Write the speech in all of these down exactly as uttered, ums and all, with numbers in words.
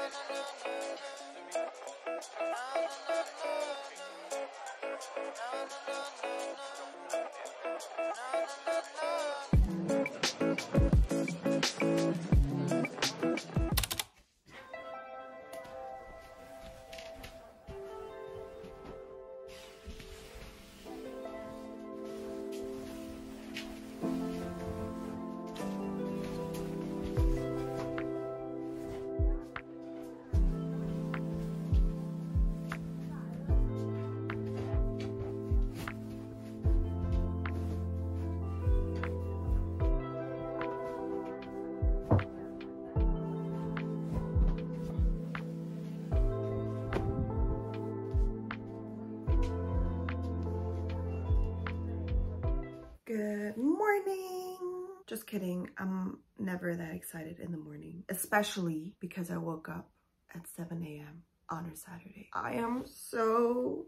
Good morning. Just kidding. I'm never that excited in the morning, especially because I woke up at seven A M on a Saturday. I am so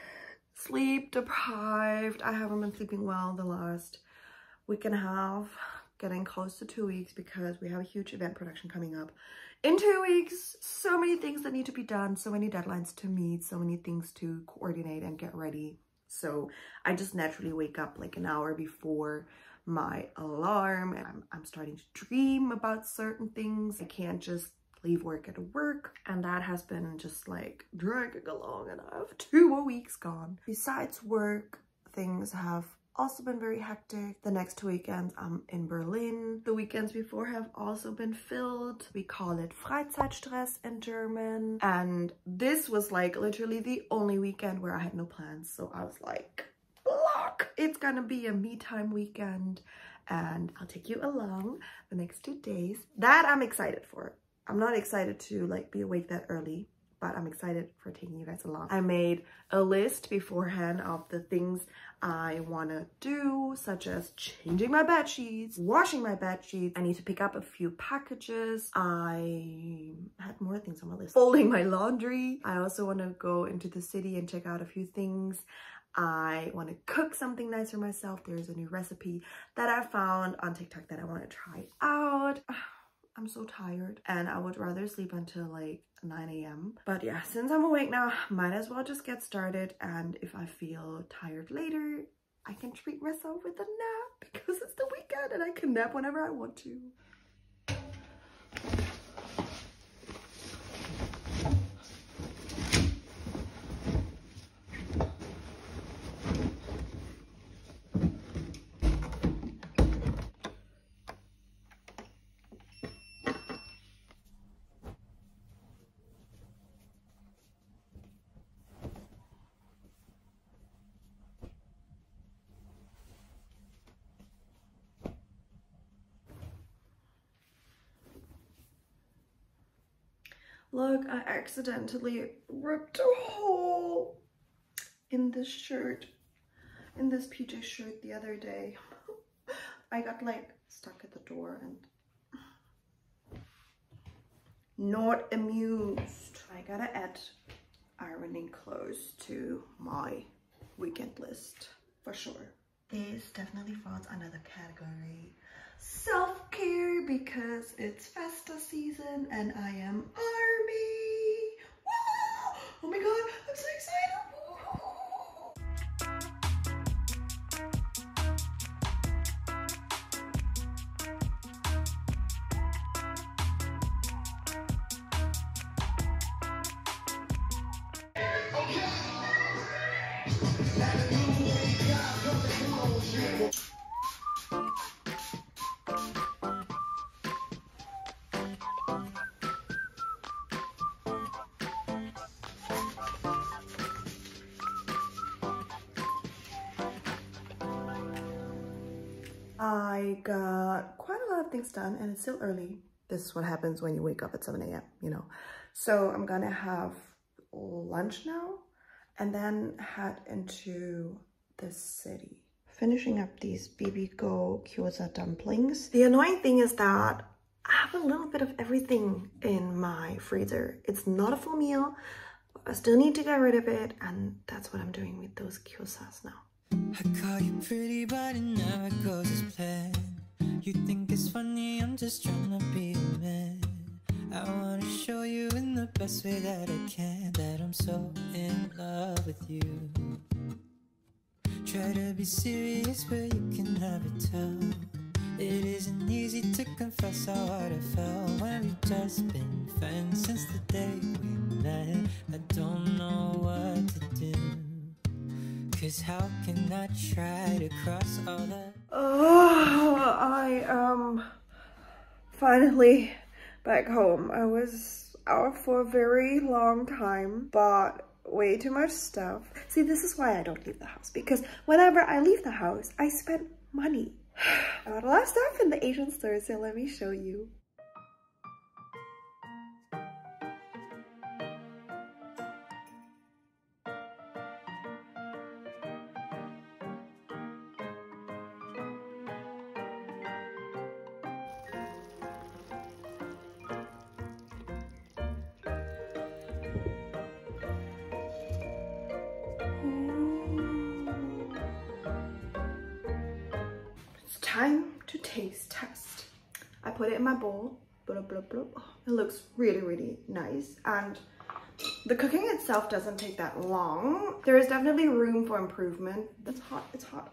sleep deprived. I haven't been sleeping well the last week and a half, getting close to two weeks because we have a huge event production coming up in two weeks. So many things that need to be done, so many deadlines to meet, so many things to coordinate and get ready. So I just naturally wake up like an hour before my alarm, and I'm, I'm starting to dream about certain things. I can't just leave work at work, and that has been just like dragging along, and I have two more weeks gone. Besides work, things have also been very hectic. The next two weekends I'm in Berlin. The weekends before have also been filled. We call it Freizeitstress in German. And this was like literally the only weekend where I had no plans. So I was like, block! It's gonna be a me time weekend and I'll take you along the next two days. That I'm excited for. I'm not excited to like be awake that early, but I'm excited for taking you guys along. I made a list beforehand of the things I want to do, such as changing my bed sheets, washing my bed sheets. I need to pick up a few packages. I had more things on my list. Folding my laundry. I also want to go into the city and check out a few things. I want to cook something nice for myself. There's a new recipe that I found on TikTok that I want to try out. I'm so tired and I would rather sleep until like nine A M But yeah, since I'm awake now, might as well just get started. And if I feel tired later, I can treat myself with a nap because it's the weekend and I can nap whenever I want to. Look, I accidentally ripped a hole in this shirt, in this P J shirt the other day. I got like stuck at the door and not amused. I gotta add ironing clothes to my weekend list for sure. This definitely falls under the category self-care because it's festa season and I am army. Woo! Oh my god, I'm so excited. I got quite a lot of things done and it's still early. This is what happens when you wake up at seven A M, you know. So I'm gonna have lunch now and then head into the city. Finishing up these bibigo gyoza dumplings. The annoying thing is that I have a little bit of everything in my freezer. It's not a full meal, but I still need to get rid of it, and that's what I'm doing with those gyozas now. I call you pretty, but it never goes as planned. You think it's funny, I'm just trying to be a man. I wanna show you in best way that I can, that I'm so in love with you. Try to be serious, but you can never tell. It isn't easy to confess how hard I felt when we've just been friends since the day we met. I don't know what to do, 'cause how can I try to cross all that? Oh, I am finally back home. I was out for a very long time, bought way too much stuff. See, this is why I don't leave the house, because whenever I leave the house, I spend money. I bought a lot of stuff in the Asian store, so let me show you. Time to taste test. I put it in my bowl. Blah, blah, blah. Oh, it looks really, really nice. And the cooking itself doesn't take that long. There is definitely room for improvement. It's hot. It's hot.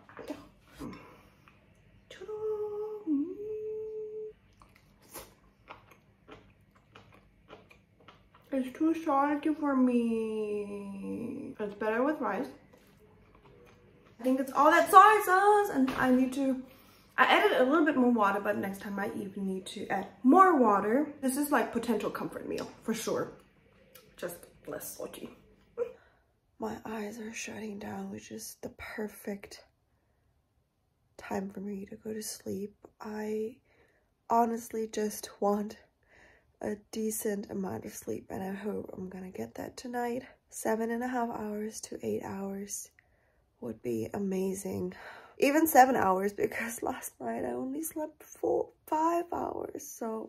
It's too salty for me. It's better with rice. I think it's all that soy sauce, and I need to I added a little bit more water, but next time I even need to add more water. This is like potential comfort meal for sure. Just less salty. My eyes are shutting down, which is the perfect time for me to go to sleep. I honestly just want a decent amount of sleep, and I hope I'm gonna get that tonight. Seven and a half hours to eight hours would be amazing. Even seven hours, because last night I only slept four, five hours. So,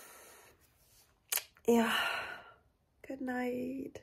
yeah. Good night.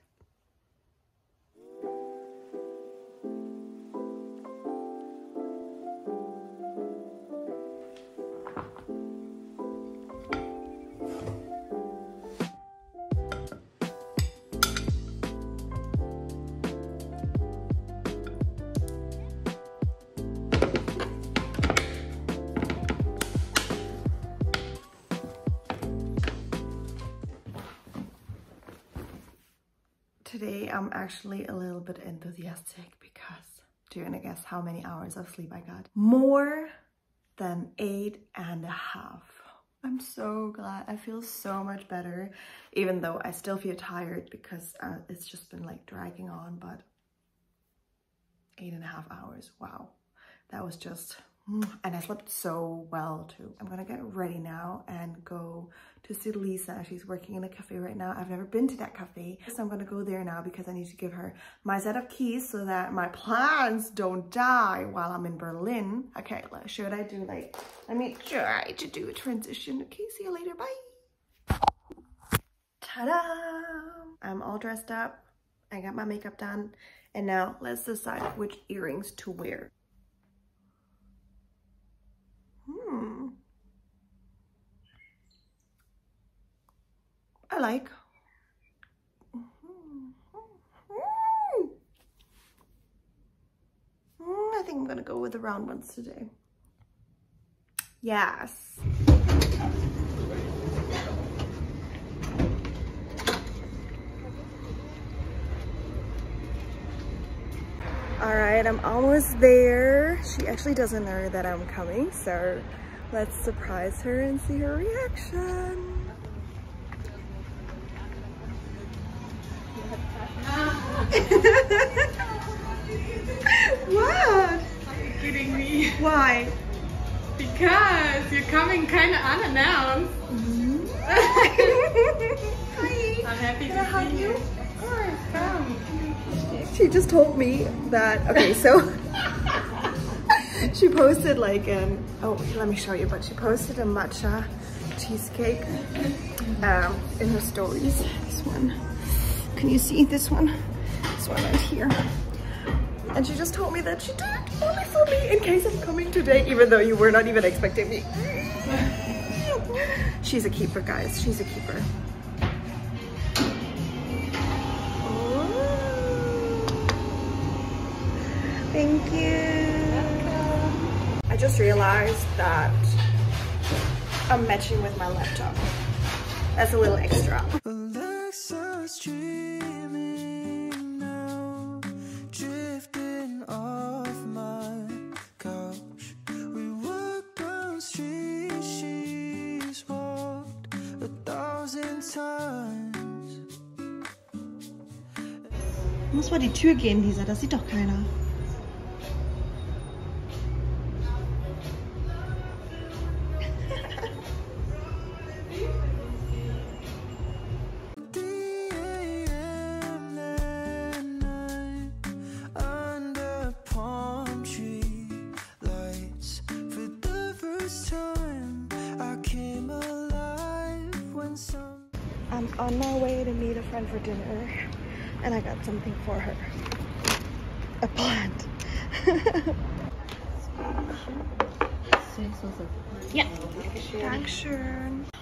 Today I'm actually a little bit enthusiastic because, do you want to guess how many hours of sleep I got? More than eight and a half. I'm so glad. I feel so much better, even though I still feel tired because uh, it's just been like dragging on, but eight and a half hours. Wow. That was just, and I slept so well too. I'm gonna get ready now and go to see Lisa. She's working in a cafe right now. I've never been to that cafe, so I'm gonna go there now because I need to give her my set of keys so that my plants don't die while I'm in Berlin. Okay, should I do like, let me try to do a transition. Okay, see you later, bye. Ta-da! I'm all dressed up. I got my makeup done. And now let's decide which earrings to wear. Hmm. I like. I think I'm gonna go with the round ones today. Yes. All right, I'm almost there. She actually doesn't know that I'm coming, so let's surprise her and see her reaction. What? Are you kidding me? Why? Because you're coming kind of unannounced. Mm-hmm. Hi. I'm happy Can I to hug see you? you. Of course, come. She just told me that, okay, so she posted like an, oh, let me show you, but she posted a matcha cheesecake um, in her stories. This one, can you see this one? This one right here. And she just told me that she did it only for me in case I'm coming today, even though you were not even expecting me. She's a keeper, guys, she's a keeper. Thank you. I just realized that I'm matching with my laptop. That's a little extra. Alexa's dreaming now, drifting off my couch. We walked down streets she's walked a thousand times. Muss vor die Tür gehen, Lisa. Das sieht doch keiner. I'm on my way to meet a friend for dinner, and I got something for her. A plant. Ja. Dankeschön.